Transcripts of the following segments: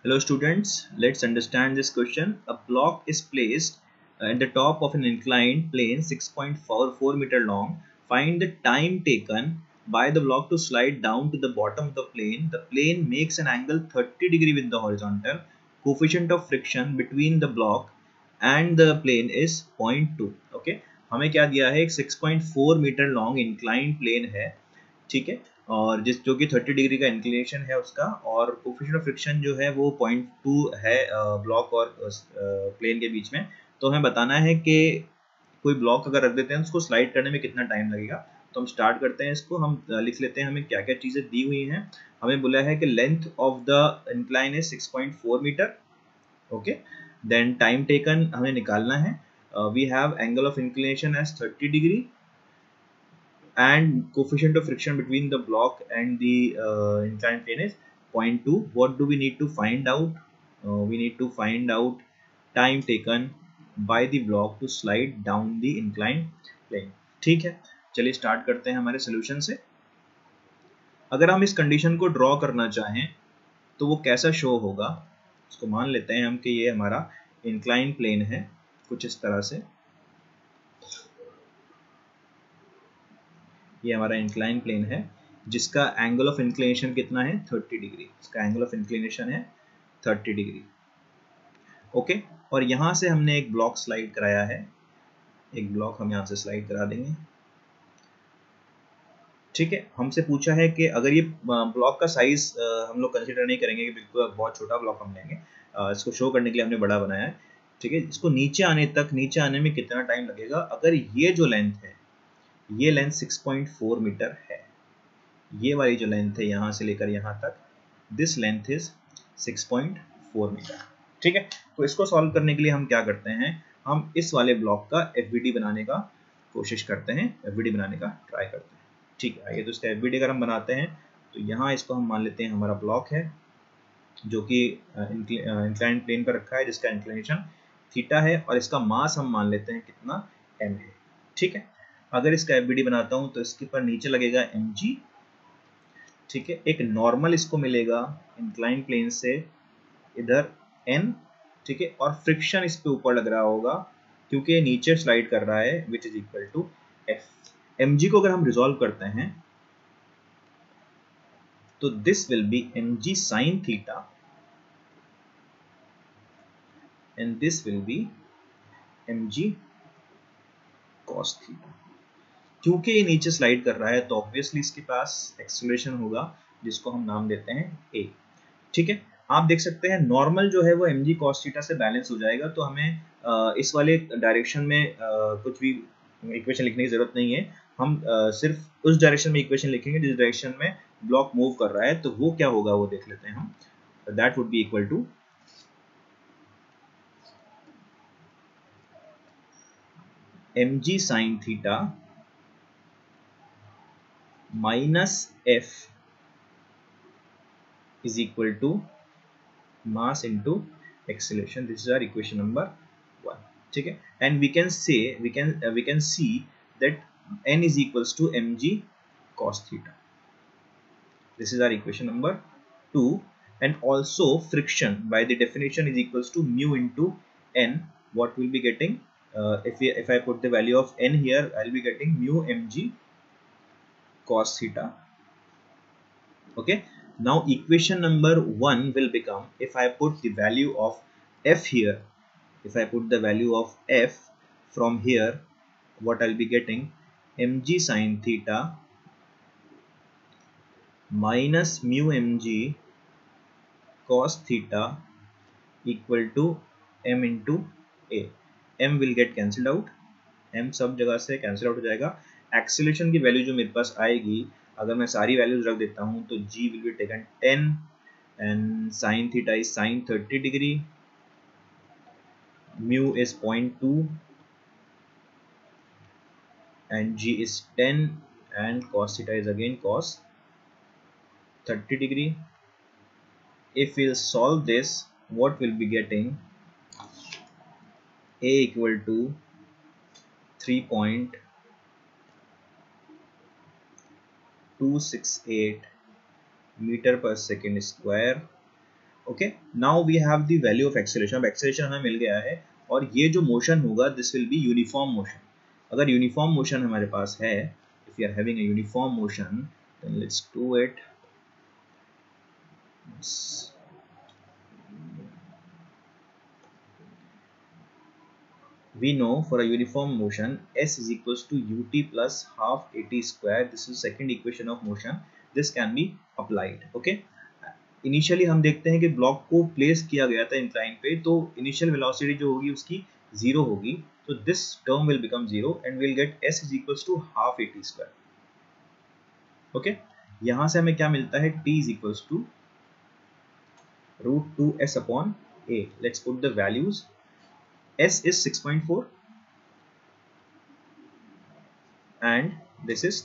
Hello students, let's understand this question. A block is placed at the top of an inclined plane 6.44 meter long. Find the time taken by the block to slide down to the bottom of the plane. The plane makes an angle 30 degree with the horizontal. Coefficient of friction between the block and the plane is 0.2. Okay, हमें क्या दिया है, एक 6.4 metre long inclined plane है, ठीक है, और जो कि 30 डिग्री का इंक्लिनेशन है उसका, और कोफिशिएंट ऑफ फ्रिक्शन जो है वो 0.2 है ब्लॉक और प्लेन के बीच में। तो हमें बताना है कि कोई ब्लॉक अगर रख देते हैं उसको स्लाइड करने में कितना टाइम लगेगा। तो हम स्टार्ट करते हैं इसको, हम लिख लेते हैं हमें क्या क्या चीज़ें दी हुई हैं। हमें बोला है कि length of the incline is 6.4 metre. Okay, then time taken हमें निकालना है। We have angle of inclination as 30 degree and coefficient of friction between the block and the inclined plane is 0.2. What do we need to find out? We need to find out time taken by the block to slide down the inclined plane. ठीक है, चलिए start करते हैं हमारे solution से। अगर हम इस कंडीशन को ड्रॉ करना चाहें तो वो कैसा शो होगा, उसको मान लेते हैं हम कि ये हमारा इंक्लाइंड प्लेन है कुछ इस तरह से। ये हमारा इंक्लाइन प्लेन है जिसका एंगल ऑफ इंक्लिनेशन कितना है, 30 डिग्री। इसका एंगल ऑफ इंक्लिनेशन है 30 डिग्री। ओके, और यहाँ से हमने एक ब्लॉक स्लाइड कराया है, एक ब्लॉक हम यहाँ से स्लाइड करा देंगे। ठीक है, हमसे पूछा है कि अगर ये ब्लॉक का साइज हम लोग कंसिडर नहीं करेंगे कि बिल्कुल बहुत छोटा ब्लॉक हम लेंगे, इसको शो करने के लिए हमने बड़ा बनाया है। ठीक है, इसको नीचे आने में कितना टाइम लगेगा। अगर ये जो लेंथ है, ये लेंथ 6.4 मीटर है, ये वाली जो लेंथ है यहाँ से लेकर यहाँ तक, दिस लेंथ इज 6.4 मीटर। ठीक है, तो इसको सॉल्व करने के लिए हम क्या करते हैं, हम इस वाले ब्लॉक का एफबीडी बनाने का कोशिश करते हैं, एफबीडी बनाने का ट्राई करते हैं। ठीक है, आइए तो इसका एफबीडी अगर हम बनाते हैं तो यहाँ इसको हम मान लेते हैं हमारा ब्लॉक है जो कि इंक्लाइंड प्लेन पर रखा है, जिसका इंक्लिनेशन थीटा है, और इसका मास हम मान लेते हैं कितना, m है। ठीक है, अगर इसका एफबीडी बनाता हूं तो इसके पर नीचे लगेगा mg। ठीक है, एक नॉर्मल इसको मिलेगा इंक्लाइन प्लेन से इधर n। ठीक है, और फ्रिक्शन इस पे ऊपर लग रहा होगा क्योंकि ये नीचे स्लाइड कर रहा है, which is equal to f। mg को अगर हम रिजॉल्व करते हैं तो this will be mg sin theta and this will be mg cos theta. क्योंकि ये नीचे स्लाइड कर रहा है तो ऑब्वियसली इसके पास एक्सेलरेशन होगा जिसको हम नाम देते हैं a। ठीक है, आप देख सकते हैं नॉर्मल जो है वो mg cos थीटा से बैलेंस हो जाएगा, तो हमें इस वाले डायरेक्शन में कुछ भी इक्वेशन लिखने की जरूरत नहीं है। हम सिर्फ उस डायरेक्शन में इक्वेशन लिखेंगे जिस डायरेक्शन में ब्लॉक मूव कर रहा है, तो वो क्या होगा वो देख लेते हैं हम। That would be equal to mg sin theta minus f is equal to mass into acceleration. This is our equation number 1. ठीक है, and we can say we can see that n is equals to mg cos theta. This is our equation number 2. And also friction by the definition is equals to mu into n. What we'll be getting, if I put the value of n here, I'll be getting mu mg cos theta. Okay, now equation number 1 will become, if I put the value of f here, if I put the value of f from here, what I'll be getting, mg sin theta minus mu mg cos theta equal to m into a. m will get cancelled out, m सब जगह से cancel out हो जाएगा। Acceleration की value जो मेरे पास आएगी, अगर मैं सारी वैल्यूज रख देता हूं तो g will be taken 10 and sin theta is sin 30 degree, mu is 0.2 and g is 10 and cos theta is again cos 30 degree. If we'll solve this, what we'll be getting, a equal to 3.268 meter per second square okay, now we have the value of acceleration. अब acceleration हमें मिल गया है और ये जो motion होगा this will be uniform motion. अगर यूनिफॉर्म मोशन हमारे पास है, if you are having a uniform motion, then let's do it. We know for a uniform motion s is equals to ut plus half at square. This is second equation of motion. This can be applied. Okay, initially हम देखते हैं कि block को place किया गया था incline पे, तो इनिशियल वेलोसिटी जो होगी उसकी जीरो होगी, तो this term will become zero and will get s is equals to half at square. Okay, यहां से हमें क्या मिलता है, t is equals to root 2s upon a। Let's put the values. s is 6.4 and this is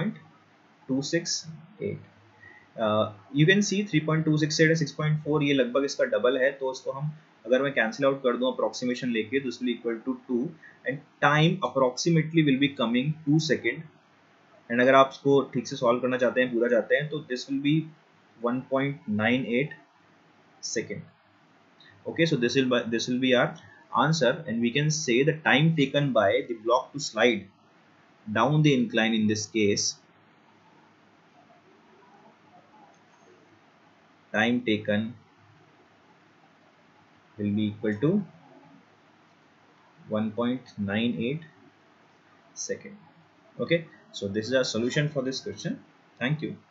3.268। You can see 3.268 6.4, ये लगभग इसका double है, तो उसको हम अगर मैं कैंसिल आउट कर दूं अप्रोक्सीमेशन लेके, तो this will equal to 2 and time approximately will be coming 2 second. And अगर आप इसको ठीक से सॉल्व करना चाहते हैं, पूरा चाहते हैं, तो this will be 1.98 second. okay, so this will be our answer, and we can say the time taken by the block to slide down the incline in this case, time taken will be equal to 1.98 second. Okay, so this is our solution for this question. Thank you.